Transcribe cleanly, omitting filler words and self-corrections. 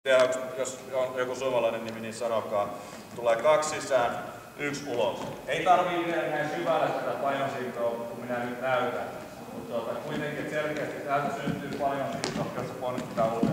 Ja jos on joku suomalainen nimi, niin sanokaa. Tulee 2 sisään, 1 ulos. Ei tarvii vielä näin syvällä tätä painonsiirtoa, kun minä nyt näytän. Mutta kuitenkin selkeästi täältä syntyy painonsiirto, jos se ponnistetaan ulos.